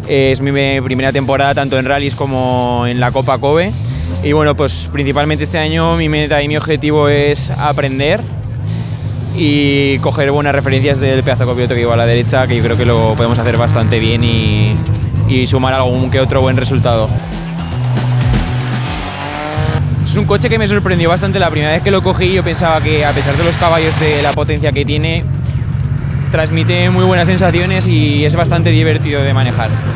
Es mi primera temporada tanto en rallies como en la Copa Kobe. Y bueno, pues principalmente este año mi meta y mi objetivo es aprender y coger buenas referencias del pedazo de copiloto que llevo a la derecha, que yo creo que lo podemos hacer bastante bien y sumar algún que otro buen resultado. Es un coche que me sorprendió bastante la primera vez que lo cogí. Yo pensaba que, a pesar de los caballos, de la potencia que tiene, transmite muy buenas sensaciones y es bastante divertido de manejar.